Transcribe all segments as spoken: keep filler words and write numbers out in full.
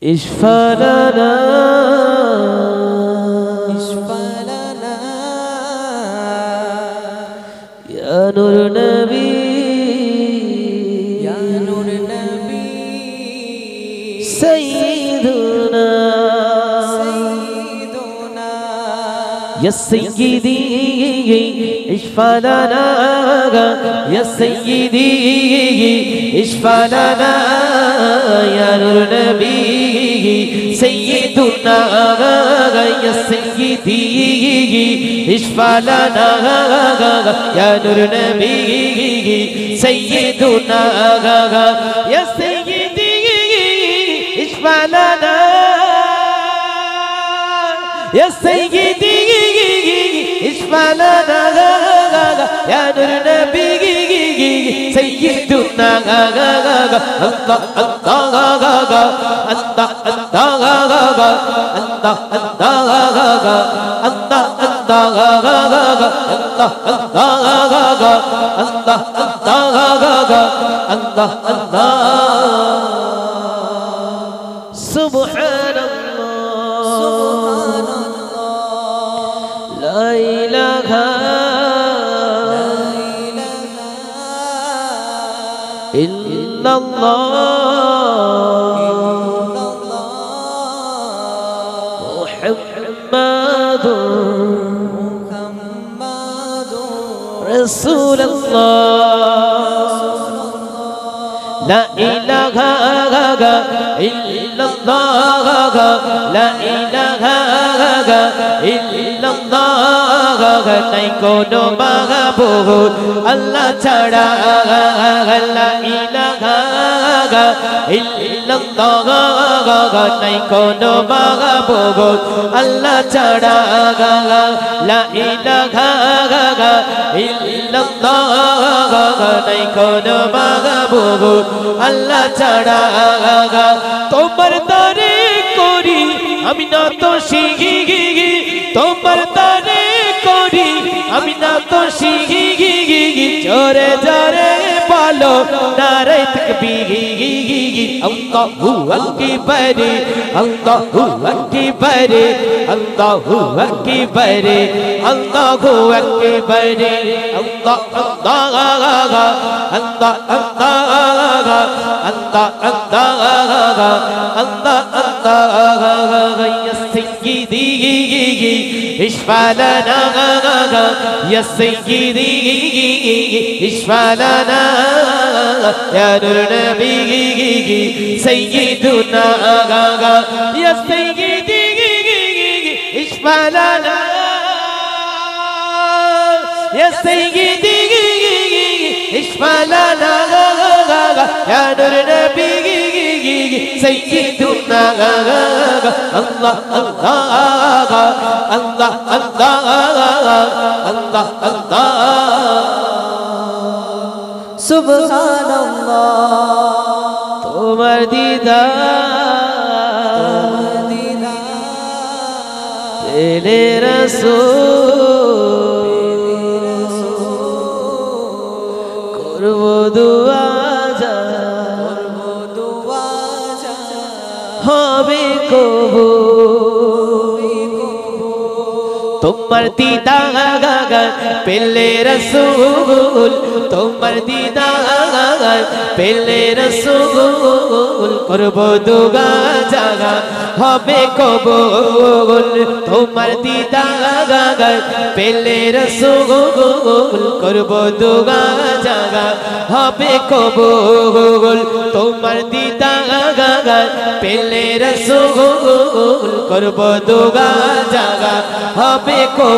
اشفع لنا اشفع لنا يا نور نبي يا نور نبي سيدنا سيدنا يا سيدي اشفع لنا يا سيدي اشفع لنا يا نور نبي سيدنا يا سيدي اشفع لنا يا نور نبي سيدنا يا سيدي اشفع لنا يا سيدي اشفع لنا يا نور نبي سيدنا الله الله أنت أنت أنت أنت أنت أنت أنت أنت سبحان الله لا إله إلا الله محمد رسول الله لا إله إلا الله لا إله إلا الله নাই কোনো মাহবুব আল্লাহ ছাড়া লা ইলাহা ইল্লাল্লাহ নাই কোনো মাহবুব আল্লাহ ছাড়া লা ইলাহা ইল্লাল্লাহ নাই কোনো মাহবুব আল্লাহ ছাড়া তোমার দরে করি আমি না তো শিখি তোমার দরে করি আমি না তো শিখি জোরে জোরে বলো নারে তাকবীর আল্লাহু আকবার আল্লাহু আকবার আল্লাহু আকবার আল্লাহু আকবার আল্লাহ আল্লাহ আল্লাহ আল্লাহ আল্লাহ আল্লাহ ইয়া সাইয়্যিদি اشفع لنا يا سيدي اشفع لنا يا نور نبي سيدنا يا سيدي اشفع لنا يا سيدي اشفع لنا يا نور نبي سيدنا الله الله الله الله الله سبحان الله তোমার দিদার পেলে রাসূল করব দুআ হবে কবুল তোমার দিদার পেলে রাসূল তোমার দিদার পেলে রাসূল করব দুআ জাগা হবে কবুল তোমার দিদার পেলে রাসূল করব দুআ জাগা হবে কবুল তোমার দিদার পেলে রাসূল করব দুআ জাগা হবে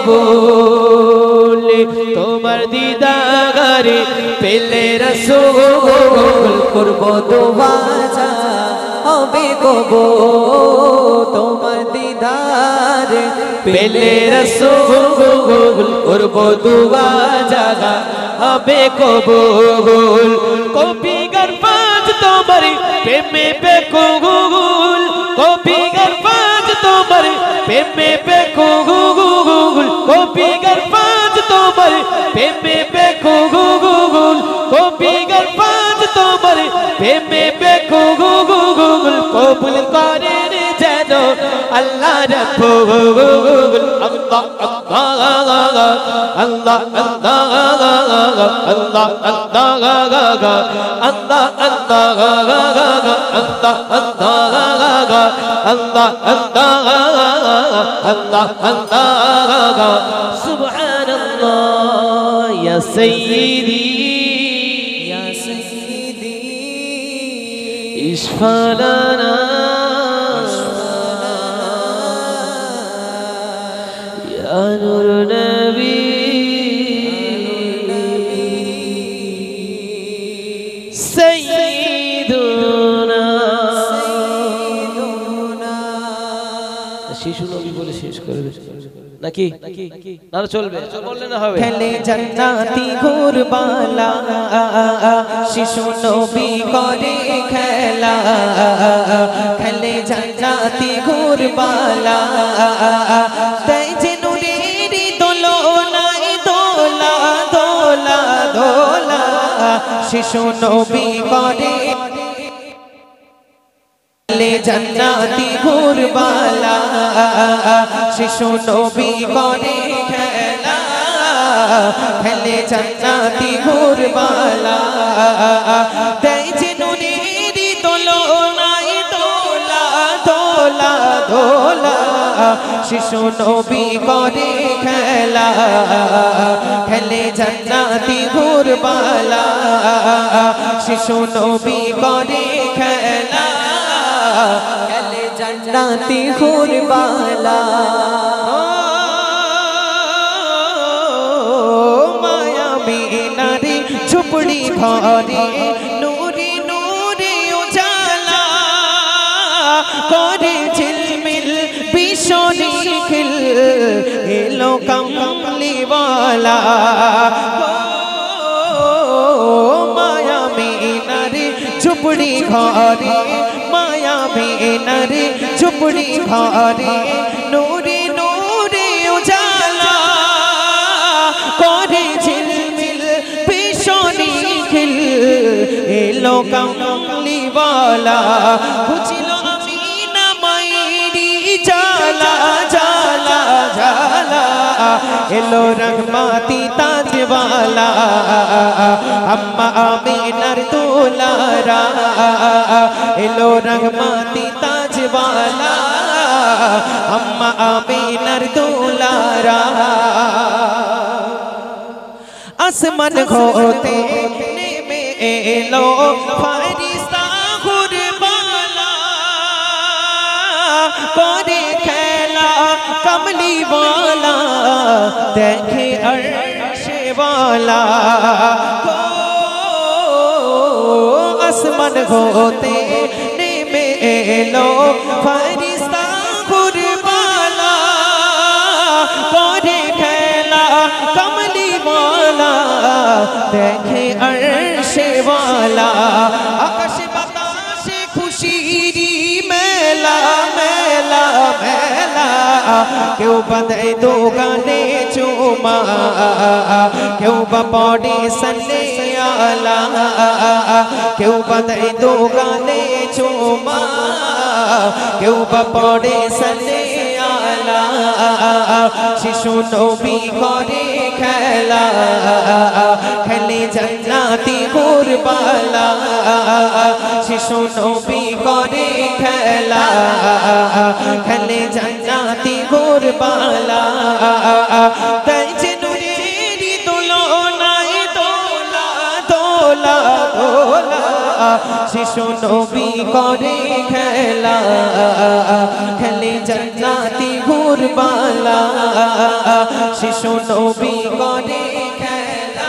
কবুল তোমার দিদারে পেলে রাসূল করব দুআ হবে কবুল তোমার দিদারে পেলে রাসূল করব দুআ জাগা হবে কবুল কবি গরবাজ তোমার প্রেমে বেকুল কবি গরবাজ তোমার প্রেমে বেকুল কবি গরবাজ তোমার প্রেমে বেকুল কবি গরবাজ তোমার প্রেমে বেকুল কবুল করে আল্লাহ রাব্বুল আল্লাহ আল্লাহ আল্লাহ আল্লাহ আল্লাহ আল্লাহ আল্লাহ আল্লাহ সুবহানাল্লাহ ইয়া সাইয়্যিদি ইয়া সাইয়্যিদি ইশফালানা ইয়া নূর নবী সাইয়্যিদুনা শিশু নবী বলে শেষ করে নাকি না চলবে বললে না হবে খেলে জান্নাতি ঘুরবালা শিশু নবী করে খেলা খেলে জান্নাতি ঘুরবালা তাই যে নুরের দোলনায় দোলা দোলা দোলা শিশু নবী করে খেলে জান্নাতি ঘুরবালা শিশু নবী করে খেলা খেলে জান্নাতি ঘুরবালা দেয় যে নুরের দোলনায় দোলা দোলা দোলা শিশু নবী করে খেলা খেলে জান্নাতি ঘুরবালা শিশু নবী করে খেলা খেলে জান্নাতি ঘুরবালা মায়া মিনারে ঝুপড়ি ঘরে নূরে নূরে উজালা করে ঝিলমিল বিশনি খিল এলো কমলিওয়ালা মায়া মিনারে ঝুপড়ি ঘরে মায়া মিনারে ঝুপড়ি ঘরে নূরে নূরে উজালা করে ঝিলমিল ভীষণি খিল এলো কমলিওয়ালা বুঝিল আমিনা মায়েরি জালা জালা জালা এলো রহমাতি তাজওয়ালা আম্মা আমিনার দুলারা এলো রহমাতি তাজওয়ালা আম্মা আমিনার দুলারা আসমান হতে নেমে এলো ফরিস্তা ঘুরবালা করে খেলা কমলিওয়ালা দেখে আরশে वाला আসমান হতে নেমে এলো ফরিস্তা ঘুরবালা করে খেলা কমলিওয়ালা দেখে আরশে वाला আকাশ বাতাসে খুশির মেলা মেলা মেলা কেউ বাঁধে দো গানে চুমা কেউ বা পড়ে সল্লে আলা কেউ বাঁধে দো গানে চুমা কেউ বা পড়ে সল্লে আলা শিশু নবী করে খেলা খেলে জান্নাতি ঘুরবালা শিশু নবী করে খেলা খেলে জান্নাতি ঘুরবালা তাই যে নুরের দোলনায় দোলা দোলা দোলা শিশু নবী করে খেলা খেলে জান্নাতি ঘুরবালা শিশু নবী করে খেলা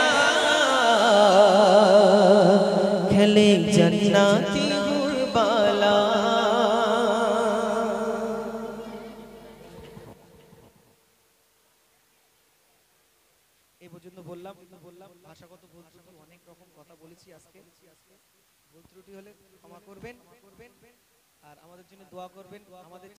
খেলে জান্নাতি ঘুরবালা এই পর্যন্ত বললাম বললাম ভাষাগত ভুল ত্রুটি অনেক রকম কথা বলেছি আজকে ভুল ত্রুটি হলে ক্ষমা করবেন আর আমাদের জন্য দোয়া করবেন আমাদের